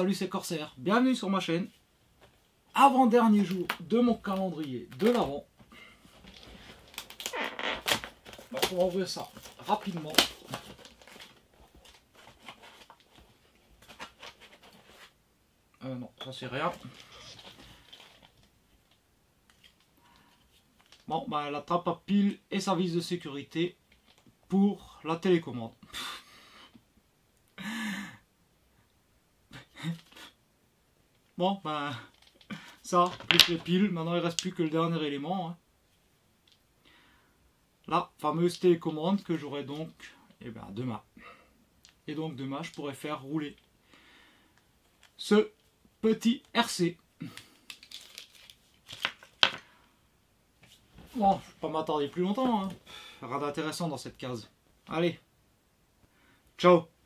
salut, c'est Corsair, bienvenue sur ma chaîne. Avant-dernier jour de mon calendrier de l'Avent. Donc on va ouvrir ça rapidement. Non, ça c'est rien. Bon, bah, la trappe à pile et sa vis de sécurité pour la télécommande. Bon, ben, ça, plus les piles. Maintenant, il ne reste plus que le dernier élément. Hein. La fameuse télécommande que j'aurai donc demain. Et donc, demain, je pourrai faire rouler ce petit RC. Bon, je ne vais pas m'attarder plus longtemps. Hein. Rien d'intéressant dans cette case. Allez, ciao!